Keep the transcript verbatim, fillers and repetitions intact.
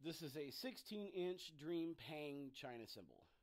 This is a sixteen inch Dream Pang China cymbal.